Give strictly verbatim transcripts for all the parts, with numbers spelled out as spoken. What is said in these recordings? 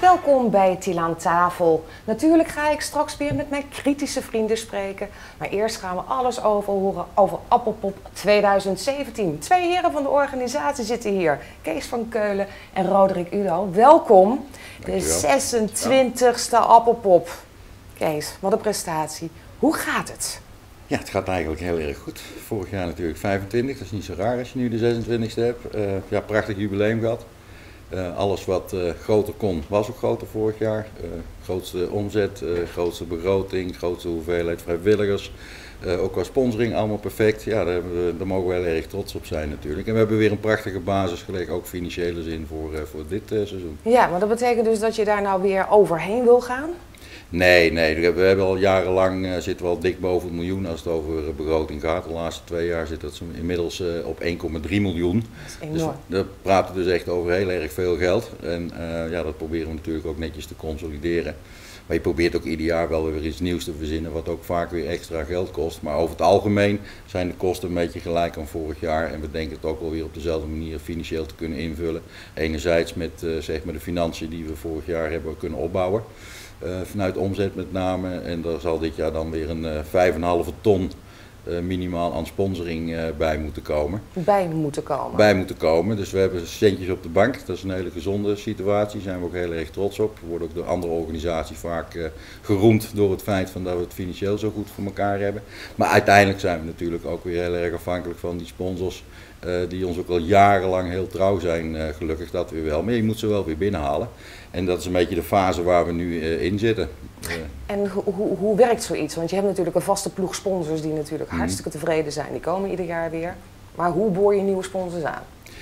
Welkom bij Til aan tafel. Natuurlijk ga ik straks weer met mijn kritische vrienden spreken. Maar eerst gaan we alles over horen over Appelpop tweeduizend zeventien. Twee heren van de organisatie zitten hier. Kees van Keulen en Roderick Udo. Welkom. De zesentwintigste Appelpop. Kees, wat een prestatie. Hoe gaat het? Ja, het gaat eigenlijk heel erg goed. Vorig jaar natuurlijk vijfentwintig, dat is niet zo raar als je nu de zesentwintigste hebt. Uh, ja, prachtig jubileum gehad. Uh, alles wat uh, groter kon, was ook groter vorig jaar. Uh, grootste omzet, uh, grootste begroting, grootste hoeveelheid vrijwilligers. Uh, ook qua sponsoring allemaal perfect. Ja, daar, we, daar mogen we heel erg trots op zijn natuurlijk. En we hebben weer een prachtige basis gelegd, ook financiële zin voor, uh, voor dit uh, seizoen. Ja, maar dat betekent dus dat je daar nou weer overheen wil gaan? Nee, nee, we hebben al jarenlang uh, zitten we al dik boven het miljoen als het over uh, begroting gaat. De laatste twee jaar zit dat inmiddels uh, op één komma drie miljoen. Dat is enorm. Dus we praten dus echt over heel erg veel geld. En uh, ja, dat proberen we natuurlijk ook netjes te consolideren. Maar je probeert ook ieder jaar wel weer iets nieuws te verzinnen, wat ook vaak weer extra geld kost. Maar over het algemeen zijn de kosten een beetje gelijk aan vorig jaar. En we denken het ook wel weer op dezelfde manier financieel te kunnen invullen. Enerzijds met uh, zeg maar de financiën die we vorig jaar hebben kunnen opbouwen. Uh, vanuit omzet met name, en daar zal dit jaar dan weer een uh, vijf komma vijf ton uh, minimaal aan sponsoring uh, bij moeten komen. Bij moeten komen. Bij moeten komen, dus we hebben centjes op de bank. Dat is een hele gezonde situatie, daar zijn we ook heel erg trots op. We worden ook door andere organisaties vaak uh, geroemd door het feit van dat we het financieel zo goed voor elkaar hebben. Maar uiteindelijk zijn we natuurlijk ook weer heel erg afhankelijk van die sponsors. Uh, die ons ook al jarenlang heel trouw zijn, uh, gelukkig dat weer wel. Maar je moet ze wel weer binnenhalen. En dat is een beetje de fase waar we nu uh, in zitten. Uh. En ho ho hoe werkt zoiets? Want je hebt natuurlijk een vaste ploeg sponsors die natuurlijk hmm. hartstikke tevreden zijn. Die komen ieder jaar weer. Maar hoe boor je nieuwe sponsors aan?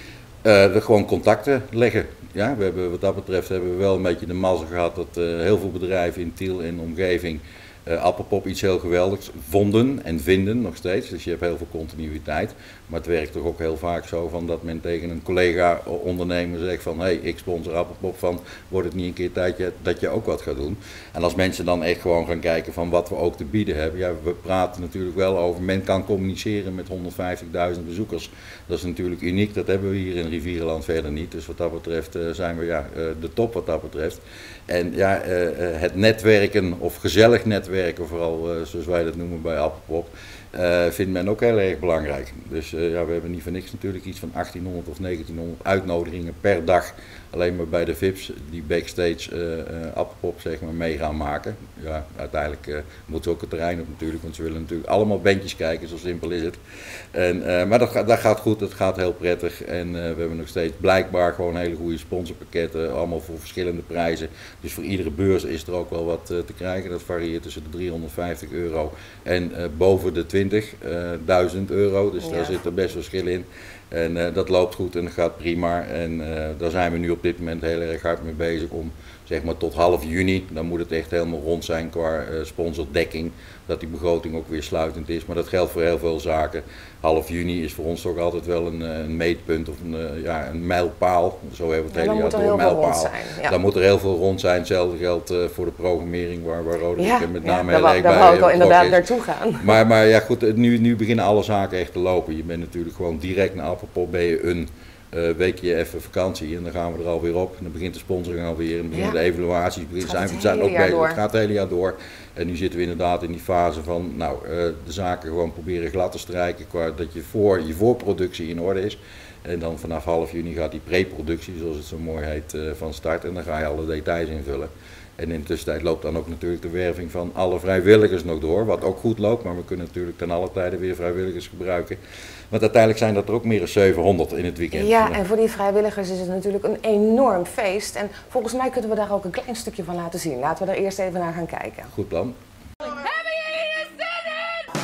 Uh, er gewoon contacten leggen. Ja, we hebben, wat dat betreft hebben we wel een beetje de mazzel gehad dat uh, heel veel bedrijven in Tiel en omgeving Uh, Appelpop iets heel geweldigs vonden en vinden nog steeds, dus je hebt heel veel continuïteit. Maar het werkt toch ook heel vaak zo van dat men tegen een collega ondernemer zegt van hé, hey, ik sponsor Appelpop, van wordt het niet een keer tijd dat je ook wat gaat doen. En als mensen dan echt gewoon gaan kijken van wat we ook te bieden hebben, ja, we praten natuurlijk wel over, men kan communiceren met honderdvijftigduizend bezoekers. Dat is natuurlijk uniek, dat hebben we hier in Rivierenland verder niet. Dus wat dat betreft uh, zijn we ja, uh, de top wat dat betreft. En ja, uh, uh, het netwerken of gezellig netwerken, vooral uh, zoals wij dat noemen bij Appelpop, uh, vindt men ook heel erg belangrijk. Dus uh, ja, we hebben niet voor niks natuurlijk iets van achttienhonderd of negentienhonderd uitnodigingen per dag. Alleen maar bij de V I P's die backstage uh, uh, Appelpop zeg maar mee gaan maken. Ja, uiteindelijk uh, moeten ze ook het terrein op natuurlijk, want ze willen natuurlijk allemaal bandjes kijken, zo simpel is het. En, uh, maar dat, dat gaat goed, dat gaat heel prettig en uh, we hebben nog steeds blijkbaar gewoon hele goede sponsorpakketten, allemaal voor verschillende prijzen. Dus voor iedere beurs is er ook wel wat uh, te krijgen. Dat varieert tussen de driehonderdvijftig euro en uh, boven de twintigduizend euro, dus ja, daar zit er best verschil in. En uh, dat loopt goed en dat gaat prima en uh, daar zijn we nu op dit moment heel erg hard mee bezig om zeg maar tot half juni, dan moet het echt helemaal rond zijn qua uh, sponsordekking, dat die begroting ook weer sluitend is. Maar dat geldt voor heel veel zaken. Half juni is voor ons toch altijd wel een, een meetpunt of een, uh, ja, een mijlpaal, zo hebben we het ja, hele jaar door, een mijlpaal. Ja. Dan moet er heel veel rond zijn, hetzelfde geldt uh, voor de programmering waar, waar Roderick ja, met ja, name daar heel erg bij Daar wou ik wel uh, inderdaad is. naartoe gaan. Maar, maar ja goed, nu, nu beginnen alle zaken echt te lopen. Je bent natuurlijk gewoon direct naar Appelpop, ben je een Uh, weekje even vakantie en dan gaan we er alweer op. En dan begint de sponsoring alweer, en dan beginnen ja. de evaluaties. We zijn, we zijn ook bezig. Het gaat het hele jaar door. En nu zitten we inderdaad in die fase van nou, uh, de zaken gewoon proberen glad te strijken, qua dat je voor je voorproductie in orde is. En dan vanaf half juni gaat die pre-productie, zoals het zo mooi heet, uh, van start. En dan ga je alle details invullen. En in de tussentijd loopt dan ook natuurlijk de werving van alle vrijwilligers nog door, wat ook goed loopt, maar we kunnen natuurlijk ten alle tijde weer vrijwilligers gebruiken. Want uiteindelijk zijn dat er ook meer dan zevenhonderd in het weekend. Ja, en voor die vrijwilligers is het natuurlijk een enorm feest. En volgens mij kunnen we daar ook een klein stukje van laten zien. Laten we er eerst even naar gaan kijken. Goed plan. Hebben jullie er zin in?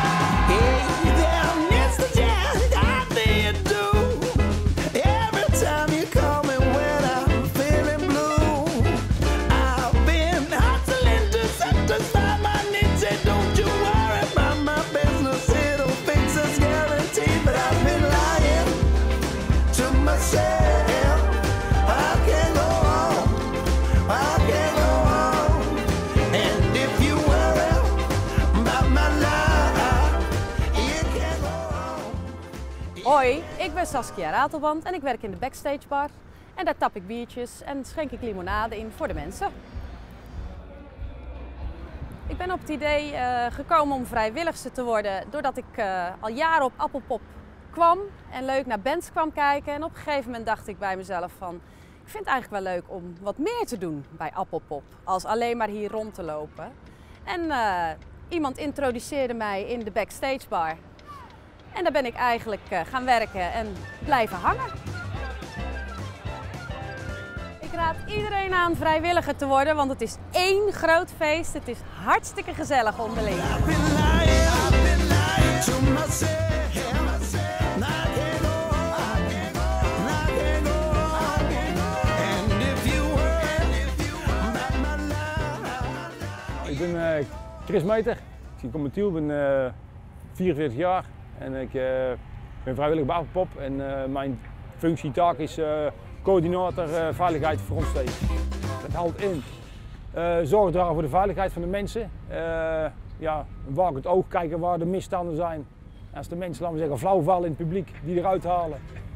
Hey there, mister Jan, I did do. Every time you call me when I'm feeling blue. I've been hustling to satisfy my needs. And don't you worry about my business, it'll fix us guaranteed. But I've been lying to myself. I can't go on, I can't go on. And if you worry about my life, you can't go on. Hoi, ik ben Saskia Ratelband en ik werk in de Backstage Bar. En daar tap ik biertjes en schenk ik limonade in voor de mensen. Ik ben op het idee uh, gekomen om vrijwilligster te worden doordat ik uh, al jaren op Appelpop kwam en leuk naar bands kwam kijken. En op een gegeven moment dacht ik bij mezelf van, ik vind het eigenlijk wel leuk om wat meer te doen bij Appelpop, als alleen maar hier rond te lopen. En uh, iemand introduceerde mij in de backstage bar. En daar ben ik eigenlijk uh, gaan werken en blijven hangen. Ik raad iedereen aan vrijwilliger te worden, want het is één groot feest. Het is hartstikke gezellig onderling. Ik ben uh, Chris Meter, ik kom uit Tiel, ben uh, vierenveertig jaar en ik uh, ben vrijwillig bij Appelpop en uh, mijn functie, taak is uh, coördinator uh, veiligheid voor ons steeds. Dat houdt in uh, zorg dragen voor de veiligheid van de mensen, uh, ja, een wakend oog kijken waar de misstanden zijn. Als de mensen, laten we zeggen, flauw vallen in het publiek, die eruit halen.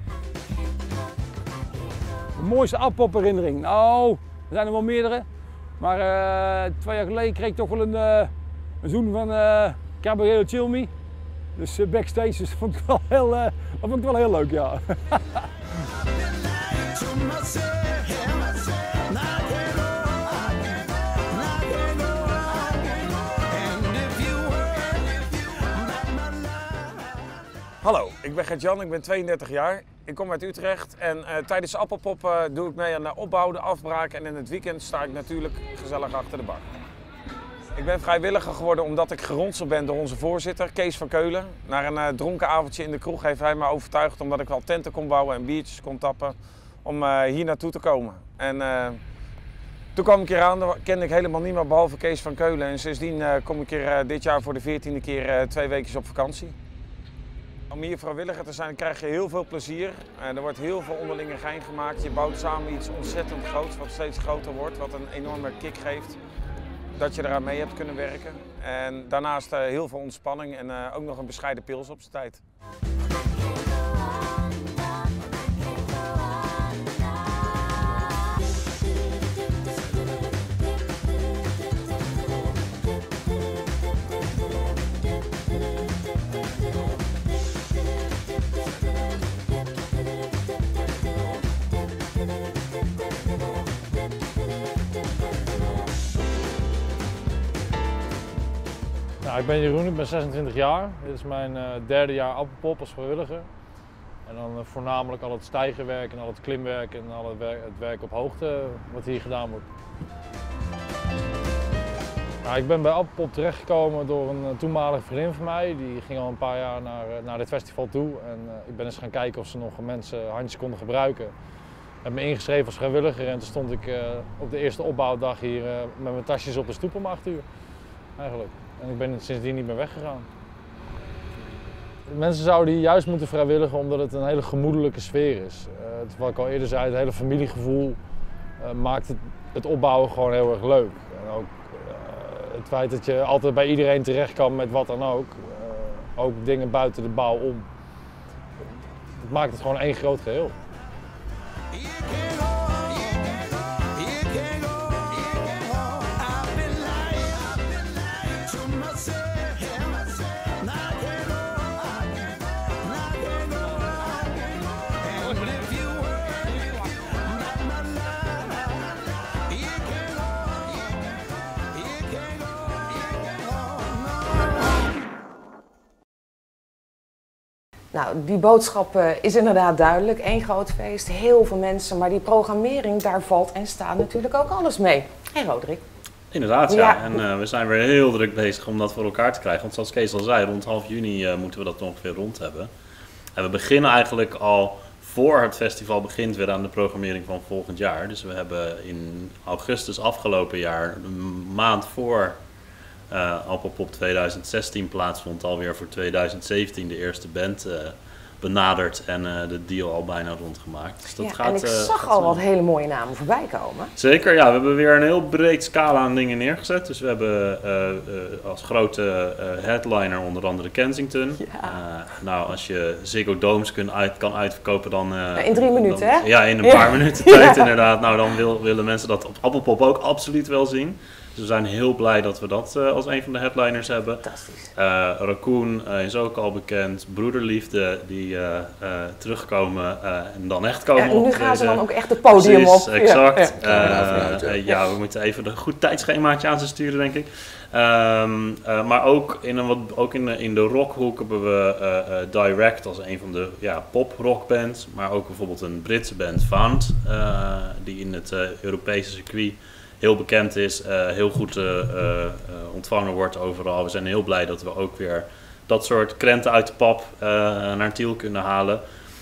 De mooiste Appelpop herinnering? Nou, er zijn er wel meerdere. Maar uh, twee jaar geleden kreeg ik toch wel een, uh, een zoen van uh, Gabrielle Chilmi. Dus uh, backstage, dus dat vond ik wel heel, uh, dat vond ik wel heel leuk, ja. Hallo, ik ben Gert-Jan, ik ben tweeëndertig jaar. Ik kom uit Utrecht en uh, tijdens de Appelpop uh, doe ik mee aan de opbouw, de afbraak en in het weekend sta ik natuurlijk gezellig achter de bar. Ik ben vrijwilliger geworden omdat ik geronseld ben door onze voorzitter, Kees van Keulen. Na een uh, dronken avondje in de kroeg heeft hij me overtuigd omdat ik wel tenten kon bouwen en biertjes kon tappen om uh, hier naartoe te komen. En uh, toen kwam ik hier aan, daar kende ik helemaal niemand behalve Kees van Keulen. En sindsdien uh, kom ik hier uh, dit jaar voor de veertiende keer uh, twee weken op vakantie. Om hier vrijwilliger te zijn krijg je heel veel plezier. Er wordt heel veel onderlinge gein gemaakt. Je bouwt samen iets ontzettend groots, wat steeds groter wordt, wat een enorme kick geeft. Dat je eraan mee hebt kunnen werken. En daarnaast uh, heel veel ontspanning en uh, ook nog een bescheiden pils op zijn tijd. Nou, ik ben Jeroen, ik ben zesentwintig jaar. Dit is mijn uh, derde jaar Appelpop als vrijwilliger. En dan uh, voornamelijk al het stijgerwerk en al het klimwerk en al het werk, het werk op hoogte wat hier gedaan wordt. Nou, ik ben bij Appelpop terechtgekomen door een uh, toenmalige vriendin van mij. Die ging al een paar jaar naar, uh, naar dit festival toe. En uh, ik ben eens gaan kijken of ze nog mensen handjes konden gebruiken. Ik heb me ingeschreven als vrijwilliger en toen stond ik uh, op de eerste opbouwdag hier uh, met mijn tasjes op de stoep om acht uur. Eigenlijk. En ik ben sindsdien niet meer weggegaan. Mensen zouden hier juist moeten vrijwilligen omdat het een hele gemoedelijke sfeer is. Uh, het, wat ik al eerder zei, het hele familiegevoel uh, maakt het, het opbouwen gewoon heel erg leuk. En ook uh, het feit dat je altijd bij iedereen terecht kan met wat dan ook. Uh, ook dingen buiten de bouw om. Het maakt het gewoon één groot geheel. Nou, die boodschap uh, is inderdaad duidelijk. Eén groot feest, heel veel mensen, maar die programmering, daar valt en staat natuurlijk ook alles mee. En Roderick? Inderdaad, ja. ja. En uh, we zijn weer heel druk bezig om dat voor elkaar te krijgen. Want zoals Kees al zei, rond half juni uh, moeten we dat ongeveer rond hebben. En we beginnen eigenlijk al voor het festival begint weer aan de programmering van volgend jaar. Dus we hebben in augustus afgelopen jaar, een maand voor uh, Appelpop tweeduizend zestien plaatsvond, alweer voor tweeduizend zeventien de eerste band uh, benaderd en uh, de deal al bijna rondgemaakt. Dus dat ja, gaat, en ik uh, zag gaat al zo. wat hele mooie namen voorbij komen. Zeker, ja. We hebben weer een heel breed scala aan dingen neergezet. Dus we hebben uh, uh, als grote uh, headliner onder andere Kensington. Ja. Uh, nou, als je Ziggo Domes kun uit, kan uitverkopen dan... Uh, ja, in drie minuten, dan, hè? Ja, in een ja. paar minuten tijd ja. inderdaad. Nou, dan wil, willen mensen dat op Appelpop ook absoluut wel zien. Dus we zijn heel blij dat we dat uh, als een van de headliners hebben. Fantastisch. Uh, Raccoon uh, is ook al bekend. Broederliefde die uh, uh, terugkomen uh, en dan echt komen Ja, en nu optreden. gaan ze dan ook echt het podium Precies, op. exact. Ja, Ja, ja. uh, vanuit, ja. uh, ja, we moeten even een goed tijdschemaatje aan ze sturen, denk ik. Um, uh, maar ook in, een wat, ook in, de, in de rockhoek hebben we uh, uh, Direct als een van de ja, pop-rockbands. Maar ook bijvoorbeeld een Britse band, Found, uh, die in het uh, Europese circuit heel bekend is, uh, heel goed uh, uh, ontvangen wordt overal. We zijn heel blij dat we ook weer dat soort krenten uit de pap uh, naar Tiel kunnen halen.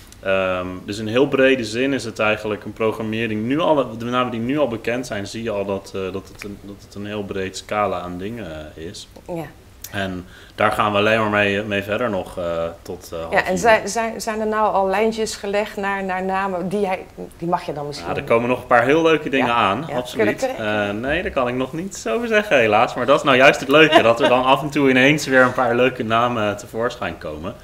Um, dus in heel brede zin is het eigenlijk een programmering. Nu al, de namen die nu al bekend zijn, zie je al dat, uh, dat, het, een, dat het een heel breed scala aan dingen uh, is. Ja. En daar gaan we alleen maar mee, mee verder nog uh, tot uh, half Ja, en juli. zijn, zijn, zijn er nou al lijntjes gelegd naar, naar namen die, hij, die mag je dan misschien... Ja, er komen nog een paar heel leuke dingen Ja, aan, ja. absoluut. Kun je- kun je- Uh, nee, daar kan ik nog niets over zeggen helaas. Maar dat is nou juist het leuke, dat er dan af en toe ineens weer een paar leuke namen tevoorschijn komen.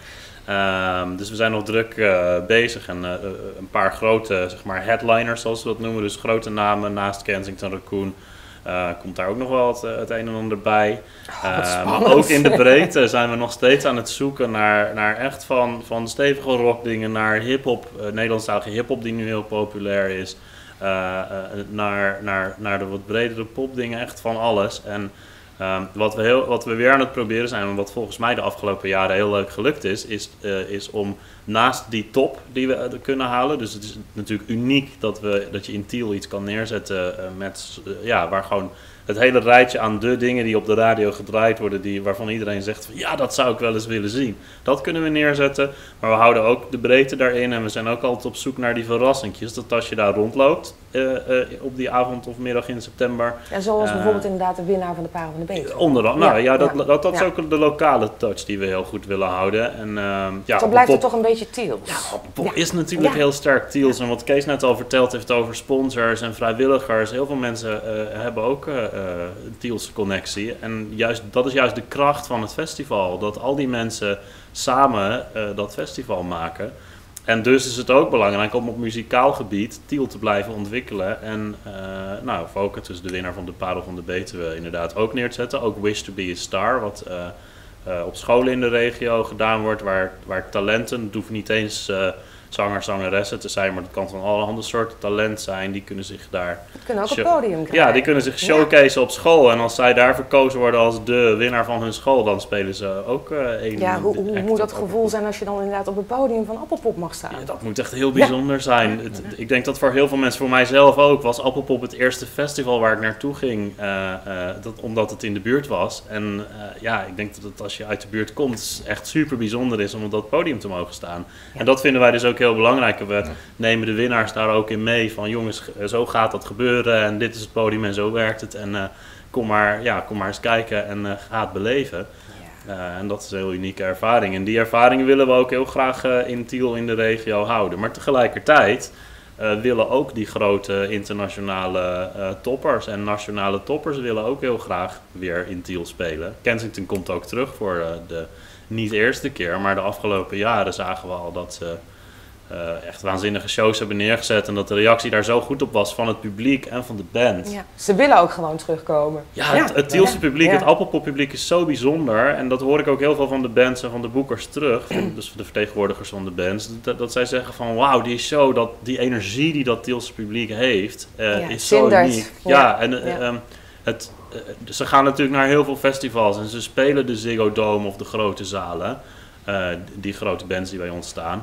Um, dus we zijn nog druk uh, bezig en uh, een paar grote zeg maar headliners zoals we dat noemen. Dus grote namen naast Kensington Raccoon. Uh, komt daar ook nog wel het, het een en ander bij. Oh, wat Uh, spannend. maar ook in de breedte zijn we nog steeds aan het zoeken naar, naar echt van, van stevige rockdingen naar hip-hop, uh, Nederlandstalige hip-hop die nu heel populair is. Uh, uh, naar, naar, naar de wat bredere popdingen, echt van alles. En um, wat, we heel, wat we weer aan het proberen zijn, en wat volgens mij de afgelopen jaren heel leuk gelukt is, is, uh, is om naast die top die we uh, kunnen halen, dus het is natuurlijk uniek dat, we, dat je in Tiel iets kan neerzetten uh, met, uh, ja, waar gewoon het hele rijtje aan de dingen die op de radio gedraaid worden, die, waarvan iedereen zegt van ja, dat zou ik wel eens willen zien. Dat kunnen we neerzetten, maar we houden ook de breedte daarin en we zijn ook altijd op zoek naar die verrassingjes. Dat als je daar rondloopt uh, uh, op die avond of middag in september. Ja, zoals uh, bijvoorbeeld inderdaad de winnaar van de Parel van de Betuwe. Onder andere, nou ja, dat, ja. dat, dat is Ja. ook de lokale touch die we heel goed willen houden. En, uh, ja, Zo blijft het Pop- toch een beetje Tiels. ja, Pop Ja. is natuurlijk Ja. heel sterk Tiels. En wat Kees net al verteld heeft over sponsors en vrijwilligers. Heel veel mensen uh, hebben ook uh, uh, een Tielse connectie. En juist, dat is juist de kracht van het festival. Dat al die mensen samen uh, dat festival maken. En dus is het ook belangrijk om op muzikaal gebied Tiel te blijven ontwikkelen. En uh, nou, Focus, dus de winnaar van de Parel van de Betuwe, inderdaad ook neer te zetten. Ook Wish to be a Star, wat uh, uh, op scholen in de regio gedaan wordt, waar, waar talenten, het hoeft niet eens uh, zangers, zangeressen te zijn, maar het kan van allerhande soorten talent zijn. Die kunnen zich daar... Die kunnen ook een show- podium krijgen. Ja, die kunnen zich showcase op school. En als zij daar verkozen worden als de winnaar van hun school, dan spelen ze ook uh, een Ja, hoe, hoe act moet dat op gevoel zijn als je dan inderdaad op het podium van Appelpop mag staan? ja, dat moet echt heel bijzonder zijn. Het, ik denk dat voor heel veel mensen, voor mijzelf ook, was Appelpop het eerste festival waar ik naartoe ging, uh, uh, dat, omdat het in de buurt was. En uh, ja, ik denk dat het als je uit de buurt komt, het echt super bijzonder is om op dat podium te mogen staan. Ja. En dat vinden wij dus ook heel belangrijk. We nemen de winnaars daar ook in mee van jongens, zo gaat dat gebeuren en dit is het podium en zo werkt het. En uh, kom, maar, ja, kom maar eens kijken en uh, ga het beleven. Uh, en dat is een heel unieke ervaring. En die ervaring willen we ook heel graag uh, in Tiel in de regio houden. Maar tegelijkertijd uh, willen ook die grote internationale uh, toppers en nationale toppers willen ook heel graag weer in Tiel spelen. Kensington komt ook terug voor uh, de niet eerste keer, maar de afgelopen jaren zagen we al dat ze uh, echt waanzinnige shows hebben neergezet. En dat de reactie daar zo goed op was van het publiek en van de band. Ja. Ze willen ook gewoon terugkomen. Ja, het, het Tielse publiek, Ja. het Appelpop publiek is zo bijzonder. En dat hoor ik ook heel veel van de bands en van de boekers terug. Van, dus van de vertegenwoordigers van de bands. Dat, dat zij zeggen van wauw, die show, dat, die energie die dat Tielse publiek heeft, uh, Ja, is zo zindert. uniek. Ja. Ja, en uh, Ja. um, het, uh, ze gaan natuurlijk naar heel veel festivals. En ze spelen de Ziggo Dome of de grote zalen. Uh, die grote bands die bij ons staan.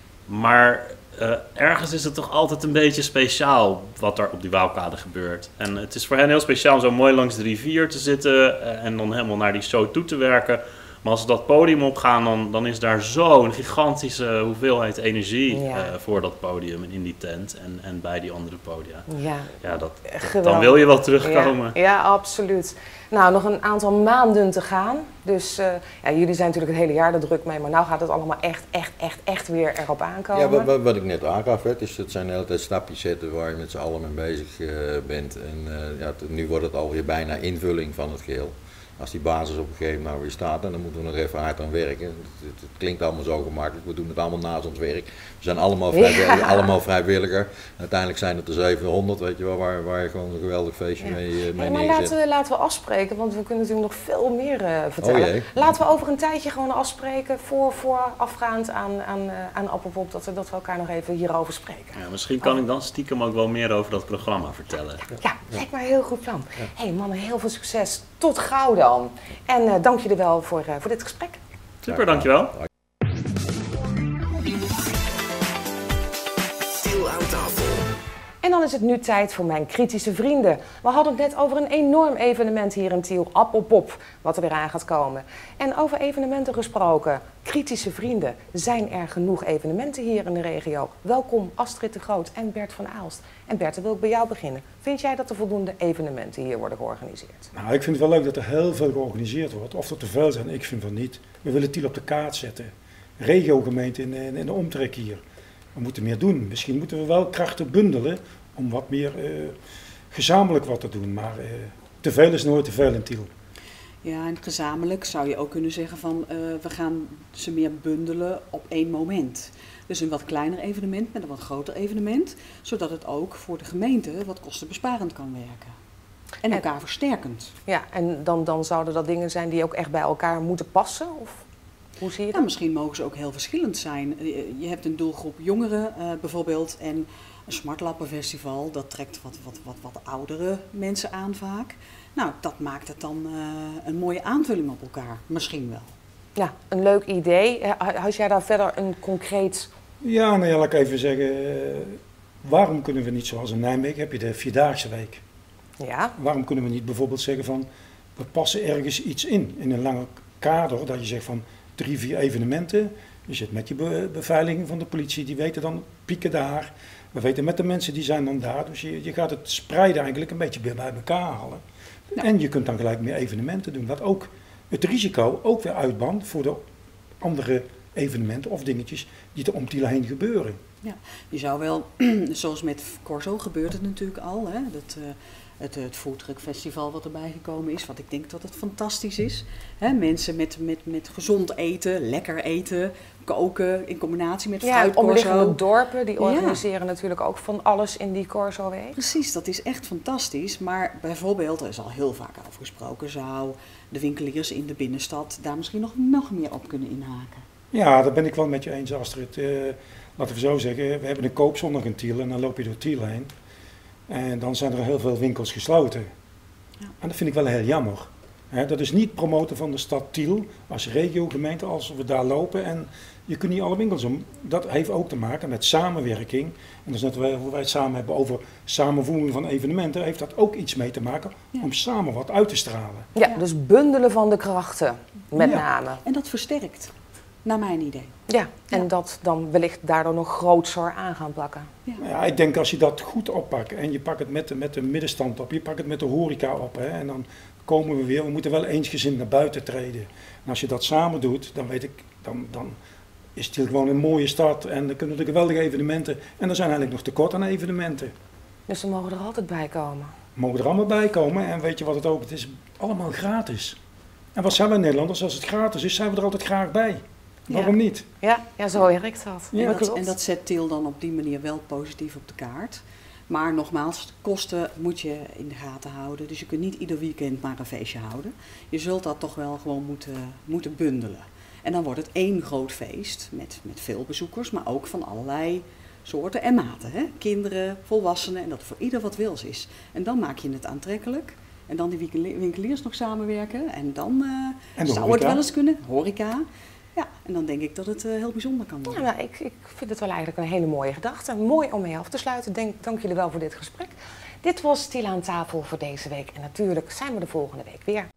Maar uh, ergens is het toch altijd een beetje speciaal wat er op die Waalkade gebeurt. En het is voor hen heel speciaal om zo mooi langs de rivier te zitten uh, en dan helemaal naar die show toe te werken. Maar als ze dat podium opgaan, dan, dan is daar zo'n gigantische hoeveelheid energie Ja. uh, voor dat podium en in die tent en, en bij die andere podia. Ja, Ja, dat, geweldig. dan wil je wel terugkomen. Ja, ja, absoluut. Nou, nog een aantal maanden te gaan. Dus uh, ja, jullie zijn natuurlijk het hele jaar er druk mee, maar nu gaat het allemaal echt, echt, echt, echt weer erop aankomen. Ja, wat, wat, wat ik net aangaf, hè, dus het zijn de hele tijd stapjes zetten waar je met z'n allen mee bezig uh, bent. En uh, ja, t- nu wordt het alweer bijna invulling van het geheel. Als die basis op een gegeven moment nou weer staat, en dan moeten we nog even hard aan werken. Het, het, het klinkt allemaal zo gemakkelijk, we doen het allemaal naast ons werk. We zijn allemaal, vrijwilliger, Ja. allemaal vrijwilliger. Uiteindelijk zijn het er zevenhonderd, weet je wel, waar, waar je gewoon een geweldig feestje Ja. mee, uh, mee Hey, maar neerzet. laten we, laten we afspreken, want we kunnen natuurlijk nog veel meer uh, vertellen. Oh jee. Laten we over een tijdje gewoon afspreken, voor, voorafgaand aan, aan, uh, aan Appelpop, dat we, dat we elkaar nog even hierover spreken. Ja, misschien kan ik dan stiekem ook wel meer over dat programma vertellen. Ja, lijkt mij een heel goed plan. Hé hey mannen, heel veel succes. Tot gauw dan. En uh, dank jullie wel voor, uh, voor dit gesprek. Super, dankjewel. Tiel aan tafel. En dan is het nu tijd voor mijn kritische vrienden. We hadden het net over een enorm evenement hier in Tiel, Appelpop, wat er weer aan gaat komen. En over evenementen gesproken, kritische vrienden, zijn er genoeg evenementen hier in de regio? Welkom Astrid de Groot en Bert van Aalst. En Bert, dan wil ik bij jou beginnen. Vind jij dat er voldoende evenementen hier worden georganiseerd? Nou, ik vind het wel leuk dat er heel veel georganiseerd wordt. Of er te veel zijn, ik vind van niet. We willen Tiel op de kaart zetten. Regiogemeente in, in, in de omtrek hier. We moeten meer doen. Misschien moeten we wel krachten bundelen om wat meer uh, gezamenlijk wat te doen. Maar uh, te veel is nooit te veel in Tiel. Ja, en gezamenlijk zou je ook kunnen zeggen van uh, we gaan ze meer bundelen op één moment. Dus een wat kleiner evenement met een wat groter evenement, zodat het ook voor de gemeente wat kostenbesparend kan werken. En elkaar versterkend. Ja, en dan, dan zouden dat dingen zijn die ook echt bij elkaar moeten passen? Of hoe zie je dat? Nou, misschien mogen ze ook heel verschillend zijn. Je hebt een doelgroep jongeren uh, bijvoorbeeld en een smartlappenfestival, dat trekt wat, wat, wat, wat oudere mensen aan vaak. Nou, dat maakt het dan uh, een mooie aanvulling op elkaar. Misschien wel. Ja, een leuk idee. Had jij daar verder een concreet... Ja, nou ja, laat ik even zeggen. Uh, waarom kunnen we niet zoals in Nijmegen heb je de Vierdaagse Week. Ja. Waarom kunnen we niet bijvoorbeeld zeggen van we passen ergens iets in, in een langer kader, dat je zegt van drie, vier evenementen. Je zit met je be beveiliging van de politie, die weten dan pieken daar. We weten met de mensen die zijn dan daar. Dus je, je gaat het spreiden eigenlijk een beetje bij elkaar halen. Ja. En je kunt dan gelijk meer evenementen doen. Wat ook het risico ook weer uitbandt voor de andere evenementen of dingetjes die er om Tiel heen gebeuren. Ja, je zou wel, zoals met Corso gebeurt het natuurlijk al, hè, dat, uh, het, het foodtruckfestival wat erbij gekomen is, wat ik denk dat het fantastisch is. Hè, mensen met, met, met gezond eten, lekker eten, koken in combinatie met ja, fruit Corso. Omliggende dorpen die organiseren ja. natuurlijk ook van alles in die Corso-week. Precies, dat is echt fantastisch. Maar bijvoorbeeld, er is al heel vaak over gesproken, zou de winkeliers in de binnenstad daar misschien nog, nog meer op kunnen inhaken. Ja, daar ben ik wel met je eens, Astrid. Uh, laten we zo zeggen, we hebben een koopzondag in Tiel en dan loop je door Tiel heen. En dan zijn er heel veel winkels gesloten. Ja. En dat vind ik wel heel jammer. He, dat is niet promoten van de stad Tiel als regiogemeente als we daar lopen. En je kunt niet alle winkels om. Dat heeft ook te maken met samenwerking. En dat is net hoe wij het samen hebben over samenvoering van evenementen. Heeft dat ook iets mee te maken ja. om samen wat uit te stralen. Ja, ja. Dus bundelen van de krachten met ja. name. En dat versterkt. Naar mijn idee. Ja, en ja. dat dan wellicht daardoor nog grootser aan gaan plakken. Ja. Ja, ik denk als je dat goed oppakt en je pakt het met de, met de middenstand op, je pakt het met de horeca op. Hè, en dan komen we weer, we moeten wel eensgezind naar buiten treden. En als je dat samen doet, dan weet ik, dan, dan is het gewoon een mooie stad. En dan kunnen er geweldige evenementen. En er zijn eigenlijk nog tekort aan evenementen. Dus ze mogen er altijd bij komen. Mogen er allemaal bij komen. En weet je wat het ook, het is allemaal gratis. En wat zijn wij Nederlanders, als het gratis is, zijn we er altijd graag bij. Waarom ja. niet? Ja, ja, zo werkt dat. Ja, en, dat en dat zet Tiel dan op die manier wel positief op de kaart. Maar nogmaals, kosten moet je in de gaten houden. Dus je kunt niet ieder weekend maar een feestje houden. Je zult dat toch wel gewoon moeten, moeten bundelen. En dan wordt het één groot feest met, met veel bezoekers, maar ook van allerlei soorten en maten. Hè? Kinderen, volwassenen en dat voor ieder wat wils is. En dan maak je het aantrekkelijk. En dan die winkeliers nog samenwerken. En dan uh, en zou het wel eens kunnen. Horeca. Ja, en dan denk ik dat het uh, heel bijzonder kan worden. Ja, nou, ik, ik vind het wel eigenlijk een hele mooie gedachte. Mooi om mee af te sluiten. Denk, dank jullie wel voor dit gesprek. Dit was Tiel aan tafel voor deze week. En natuurlijk zijn we de volgende week weer.